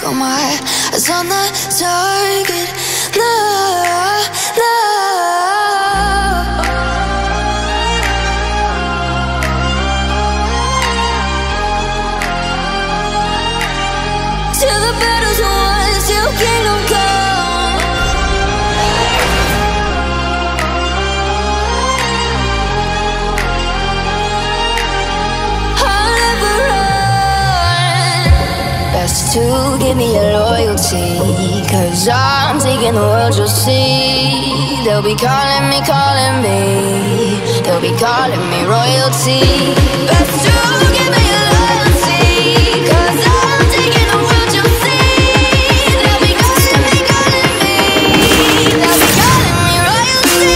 Got my eyes on the target. No, no. Till the battle's won, till kingdom come. I'll never run. Best to give me your loyalty, 'cause I'm taking the world, you'll see. They'll be calling me, they'll be calling me royalty. Best to give me your loyalty, 'cause I'm taking the world, you'll see. They'll be calling me, they'll be calling me royalty.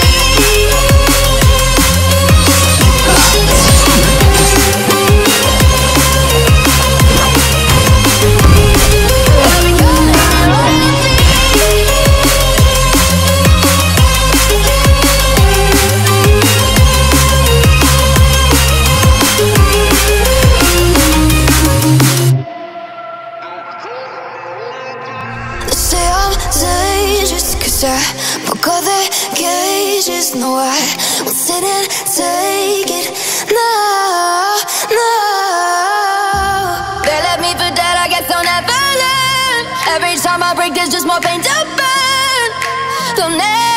I broke all the cages, no, I won't sit and take it. No, no. They left me for dead, I guess I'll never learn. Every time I break, there's just more pain to burn. They'll never